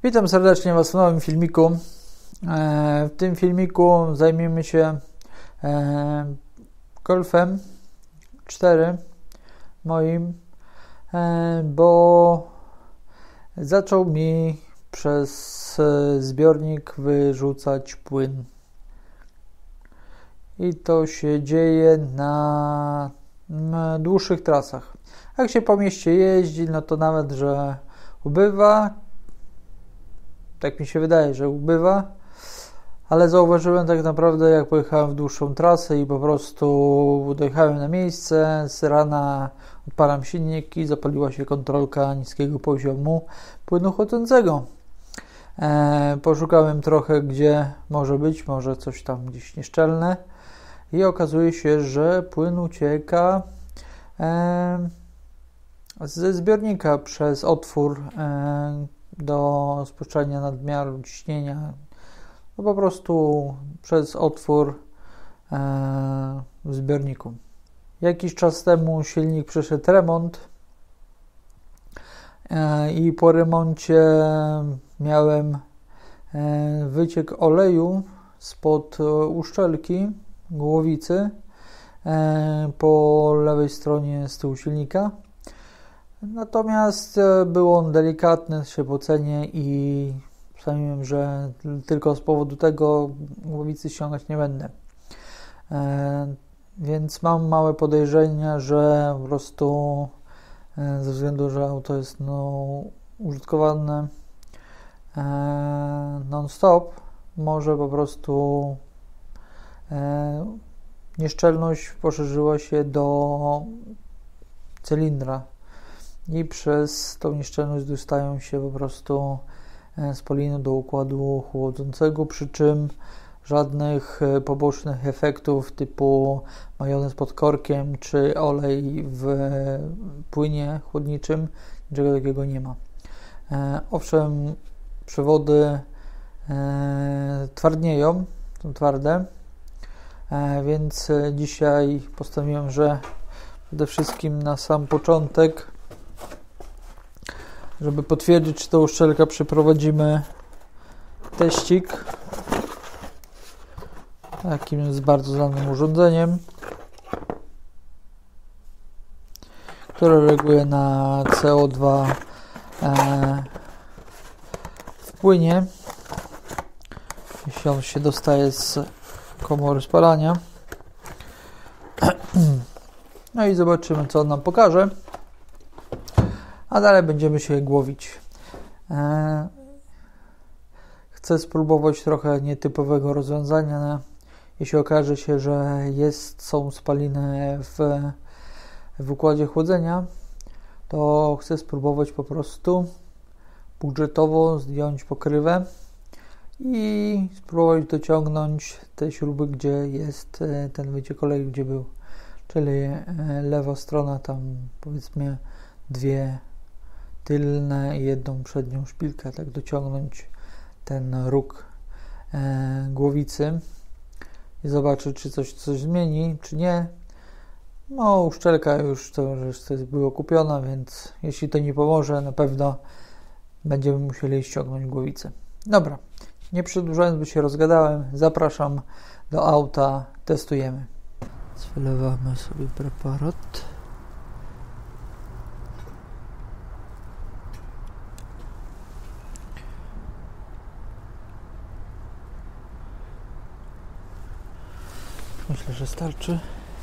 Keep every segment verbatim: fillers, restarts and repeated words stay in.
Witam serdecznie Was w nowym filmiku. W tym filmiku zajmiemy się Golfem cztery moim, bo zaczął mi przez zbiornik wyrzucać płyn. I to się dzieje na dłuższych trasach. Jak się po mieście jeździ, no to nawet, że ubywa, tak mi się wydaje, że ubywa, ale zauważyłem tak naprawdę, jak pojechałem w dłuższą trasę i po prostu dojechałem na miejsce, z rana odpalam silnik i zapaliła się kontrolka niskiego poziomu płynu chłodzącego. E, poszukałem trochę, gdzie może być, może coś tam gdzieś nieszczelne i okazuje się, że płyn ucieka e, ze zbiornika przez otwór e, do spuszczania nadmiaru ciśnienia, no po prostu przez otwór e, w zbiorniku. Jakiś czas temu silnik przeszedł remont e, i po remoncie miałem e, wyciek oleju spod uszczelki głowicy e, po lewej stronie z tyłu silnika. Natomiast był on delikatny, się po cenie i sądziłem, że tylko z powodu tego głowicy ściągać nie będę. E, więc mam małe podejrzenia, że po prostu e, ze względu, że auto jest no, użytkowane e, non-stop, może po prostu e, nieszczelność poszerzyła się do cylindra. I przez tą nieszczelność dostają się po prostu spaliny do układu chłodzącego, przy czym żadnych pobocznych efektów typu majonez pod korkiem czy olej w płynie chłodniczym, niczego takiego nie ma. E, owszem, przewody e, twardnieją, są twarde, e, więc dzisiaj postanowiłem, że przede wszystkim na sam początek, żeby potwierdzić, czy to uszczelka, przeprowadzimy teścik takim jest bardzo znanym urządzeniem, które reaguje na C O dwa e, w płynie, jeśli on się dostaje z komory spalania. No i zobaczymy, co on nam pokaże. A dalej będziemy się głowić. E, chcę spróbować trochę nietypowego rozwiązania. Jeśli okaże się, że jest, są spaliny w, w układzie chłodzenia, to chcę spróbować po prostu budżetowo zdjąć pokrywę i spróbować dociągnąć te śruby, gdzie jest ten wyciek oleju, gdzie był. Czyli lewa strona, tam powiedzmy dwie tylne i jedną przednią szpilkę, tak dociągnąć ten róg e, głowicy i zobaczyć, czy coś coś zmieni, czy nie. No, uszczelka już to, to była kupiona, więc jeśli to nie pomoże, na pewno będziemy musieli ściągnąć głowicę. Dobra, nie przedłużając, bo się rozgadałem, zapraszam do auta, testujemy. Wylewamy sobie preparat. Myślę, że starczy.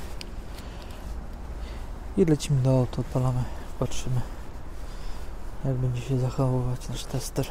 I lecimy do auta, odpalamy, patrzymy, jak będzie się zachowywać nasz tester.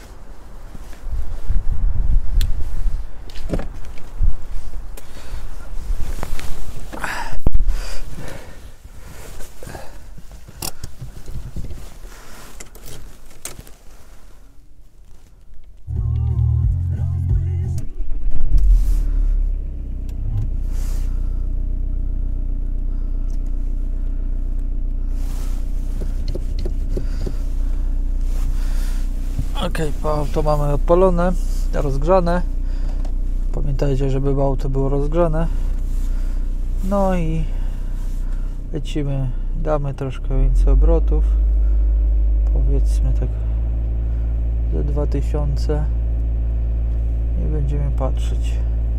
Ok, auto mamy odpalone, rozgrzane. Pamiętajcie, żeby auto było rozgrzane. No i lecimy, damy troszkę więcej obrotów, powiedzmy tak za dwa tysiące i będziemy patrzeć.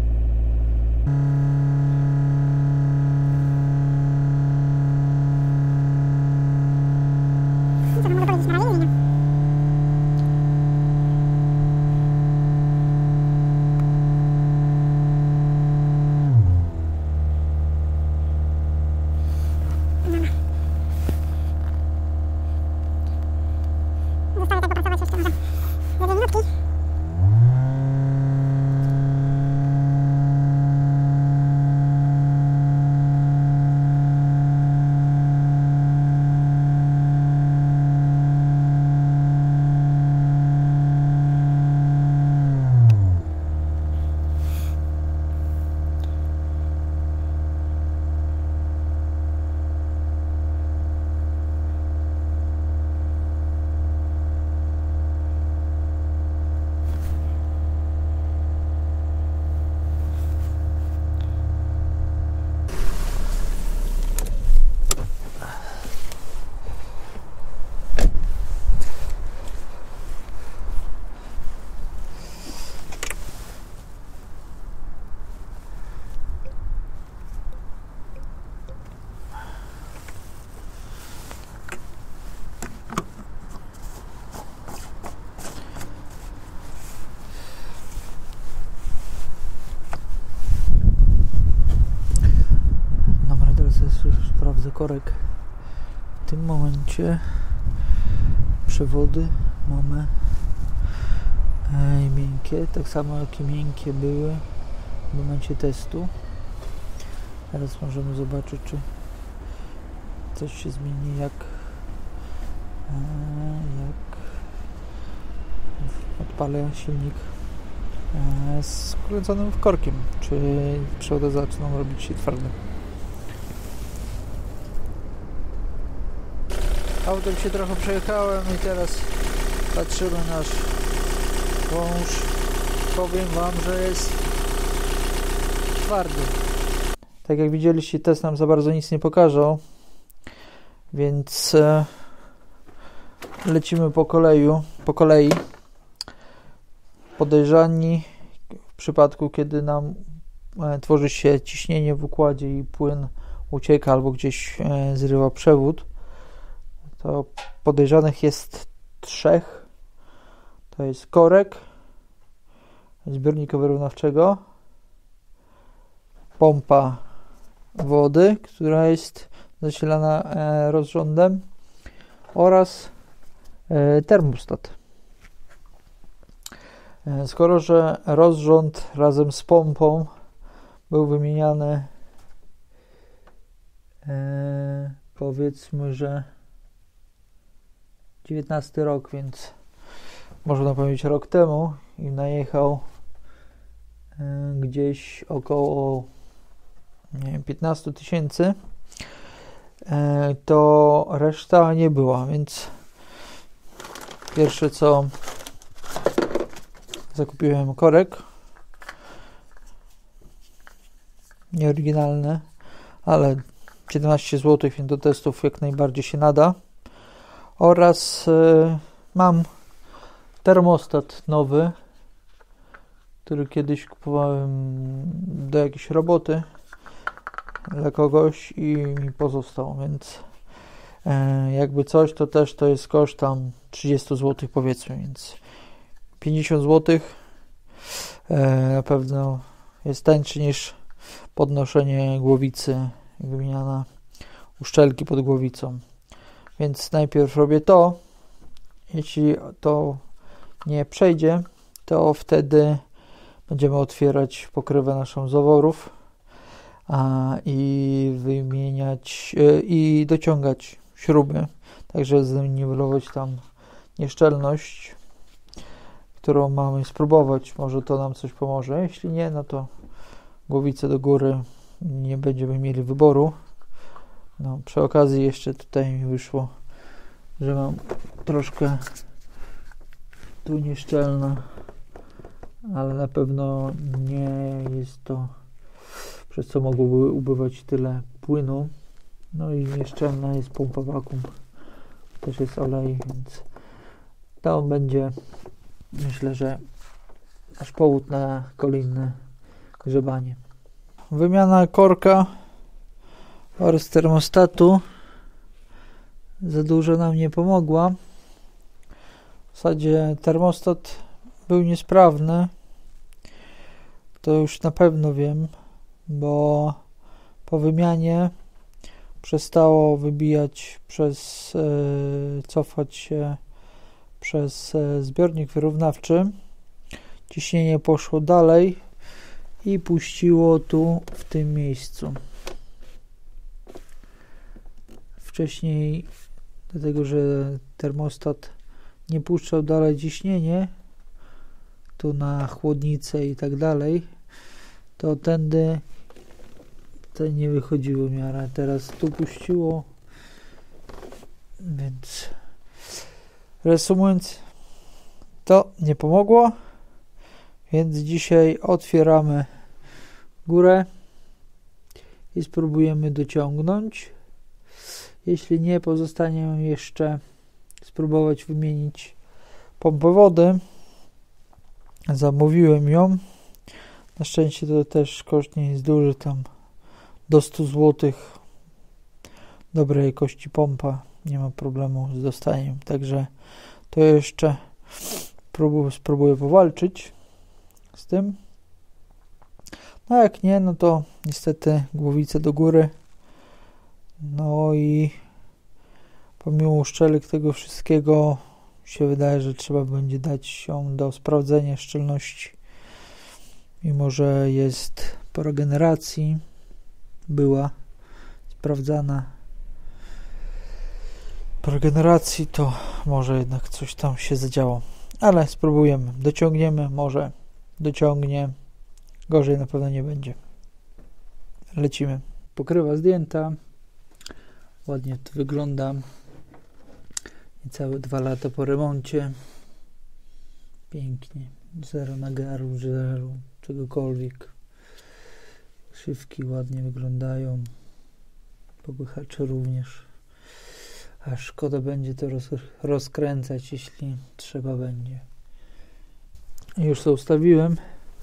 Sprawdzę korek. W tym momencie przewody mamy e, miękkie, tak samo jak i miękkie były w momencie testu. Teraz możemy zobaczyć, czy coś się zmieni, jak, e, jak odpalę silnik e, z kręconym korkiem, czy przewody zaczną robić się twarde. Autem się trochę przejechałem i teraz patrzymy na nasz wąż. Powiem Wam, że jest twardy. Tak jak widzieliście, test nam za bardzo nic nie pokazał, więc e, lecimy po kolei, po kolei. Podejrzani w przypadku, kiedy nam e, tworzy się ciśnienie w układzie i płyn ucieka albo gdzieś e, zrywa przewód, to podejrzanych jest trzech. To jest korek zbiornika wyrównawczego, pompa wody, która jest zasilana e, rozrządem, oraz e, termostat. E, skoro, że rozrząd razem z pompą był wymieniany, e, powiedzmy, że dziewiętnasty rok, więc można powiedzieć rok temu, i najechał y, gdzieś około nie wiem, piętnaście tysięcy, y, to reszta nie była, więc pierwsze co, zakupiłem korek nieoryginalny, ale siedemnaście złotych, więc do testów jak najbardziej się nada. Oraz y, mam termostat nowy, który kiedyś kupowałem do jakiejś roboty dla kogoś i mi pozostał, więc y, jakby coś, to też to jest koszt tam trzydzieści złotych, powiedzmy, więc pięćdziesiąt złotych y, na pewno jest tańszy niż podnoszenie głowicy i wymiana uszczelki pod głowicą. Więc najpierw robię to. Jeśli to nie przejdzie, to wtedy będziemy otwierać pokrywę naszą zaworów a, i wymieniać y, i dociągać śruby, także zniwelować tam nieszczelność, którą mamy spróbować. Może to nam coś pomoże. Jeśli nie, no to głowicę do góry, nie będziemy mieli wyboru. No, przy okazji jeszcze tutaj mi wyszło, że mam troszkę tu nieszczelna, ale na pewno nie jest to, przez co mogłoby ubywać tyle płynu. No i nieszczelna jest pompa wakum, też jest olej, więc to będzie myślę, że aż powód na kolejne grzebanie. Wymiana korka oraz termostatu za dużo nam nie pomogła. W zasadzie termostat był niesprawny. To już na pewno wiem, bo po wymianie przestało wybijać przez, yy, cofać się przez yy, zbiornik wyrównawczy. Ciśnienie poszło dalej i puściło tu w tym miejscu. Wcześniej, dlatego że termostat nie puszczał dalej ciśnienie, tu na chłodnicę i tak dalej, to tędy to nie wychodziło w miarę. Teraz tu puściło, więc reasumując, to nie pomogło, więc dzisiaj otwieramy górę i spróbujemy dociągnąć. Jeśli nie, pozostanie jeszcze spróbować wymienić pompę wody. Zamówiłem ją. Na szczęście to też koszt nie jest duży, tam do stu złotych. Dobrej jakości pompa, nie ma problemu z dostaniem. Także to jeszcze próbuję, spróbuję powalczyć z tym. No jak nie, no to niestety głowice do góry. No i pomimo uszczelek tego wszystkiego się wydaje, że trzeba będzie dać ją do sprawdzenia szczelności. Mimo że jest po regeneracji, była sprawdzana po regeneracji, to może jednak coś tam się zadziało. Ale spróbujemy, dociągniemy, może dociągnie, gorzej na pewno nie będzie. Lecimy. Pokrywa zdjęta, ładnie to wygląda. Niecałe dwa lata po remoncie. Pięknie. Zero nagaru, żelu, czegokolwiek. Szywki ładnie wyglądają. Popychacze również. A szkoda będzie to roz, rozkręcać, jeśli trzeba będzie. Już to ustawiłem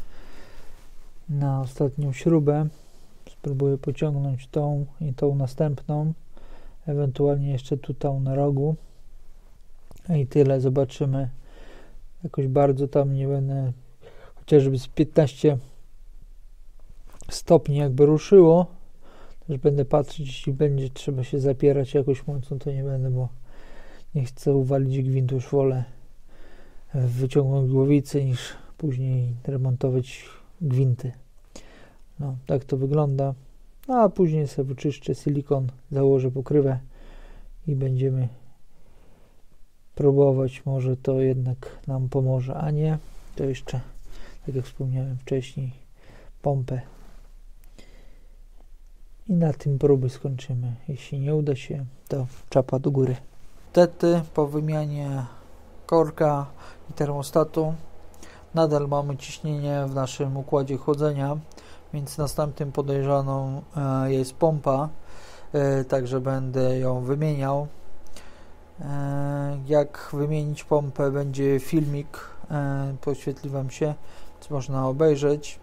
na ostatnią śrubę. Spróbuję pociągnąć tą i tą następną. Ewentualnie jeszcze tu tą na rogu. I tyle. Zobaczymy. Jakoś bardzo tam nie będę, chociażby z piętnaście stopni jakby ruszyło. Też będę patrzeć, jeśli będzie trzeba się zapierać jakoś mocno, to nie będę, bo nie chcę uwalić gwintu. Już wolę wyciągnąć głowicę niż później remontować gwinty. No, tak to wygląda. No, a później sobie wyczyszczę silikon, założę pokrywę i będziemy próbować. Może to jednak nam pomoże, a nie, to jeszcze, tak jak wspomniałem wcześniej, pompę. I na tym próby skończymy. Jeśli nie uda się, to czapa do góry. Niestety po wymianie korka i termostatu nadal mamy ciśnienie w naszym układzie chłodzenia, więc następnym podejrzaną e, jest pompa, e, także będę ją wymieniał. E, jak wymienić pompę, będzie filmik, e, podświetli Wam się, co można obejrzeć.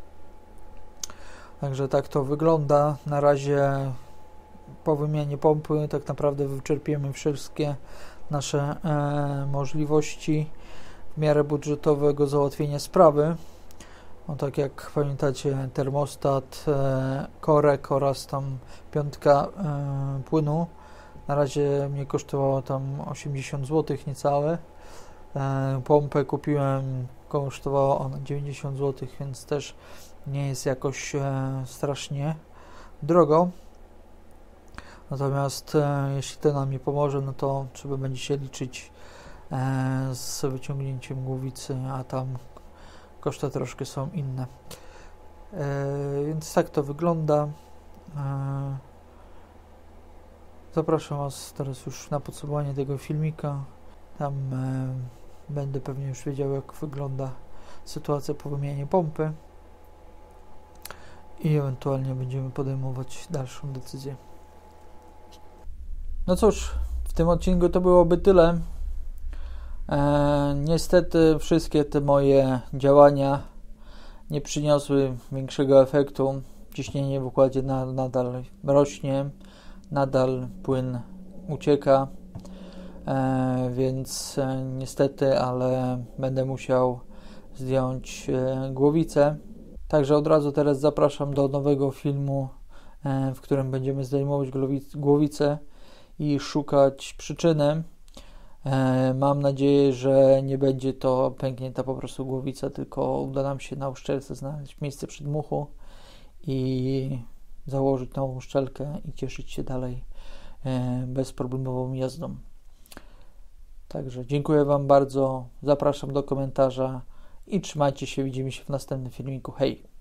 Także tak to wygląda. Na razie po wymianie pompy tak naprawdę wyczerpiemy wszystkie nasze e, możliwości w miarę budżetowego załatwienia sprawy. No, tak jak pamiętacie, termostat, e, korek oraz tam piątka e, płynu na razie mnie kosztowało tam osiemdziesiąt złotych niecałe. E, pompę kupiłem, kosztowało ona dziewięćdziesiąt złotych, więc też nie jest jakoś e, strasznie drogo. Natomiast e, jeśli to nam nie pomoże, no to trzeba będzie się liczyć e, z wyciągnięciem głowicy, a tam koszty troszkę są inne. E, więc tak to wygląda. E, zapraszam Was teraz już na podsumowanie tego filmika. Tam e, będę pewnie już wiedział, jak wygląda sytuacja po wymianie pompy i ewentualnie będziemy podejmować dalszą decyzję. No cóż, w tym odcinku to byłoby tyle. E, niestety wszystkie te moje działania nie przyniosły większego efektu. Ciśnienie w układzie na, nadal rośnie, nadal płyn ucieka, e, więc e, niestety, ale będę musiał zdjąć e, głowicę. Także od razu teraz zapraszam do nowego filmu, e, w którym będziemy zdejmować głowicę i szukać przyczyny. E, mam nadzieję, że nie będzie to pęknięta po prostu głowica, tylko uda nam się na uszczelce znaleźć miejsce przedmuchu i założyć nową uszczelkę i cieszyć się dalej e, bezproblemową jazdą. Także dziękuję Wam bardzo, zapraszam do komentarza i trzymajcie się, widzimy się w następnym filmiku. Hej!